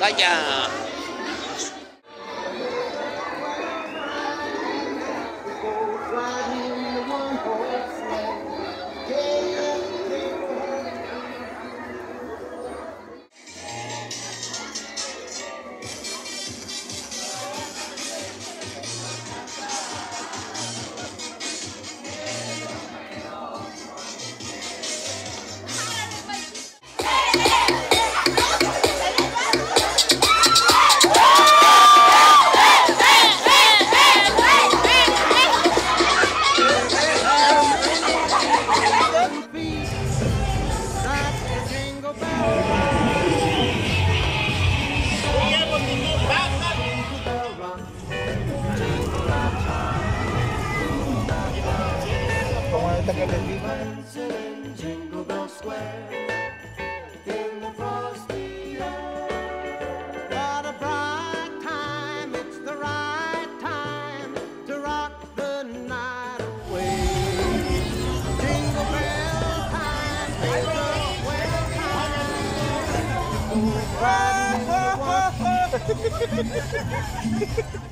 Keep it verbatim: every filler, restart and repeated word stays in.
Vaya. Jingle Bell Square in the frosty air. What a bright time, it's the right time to rock the night away. Jingle bell time, jingle bell time. Riding in the one.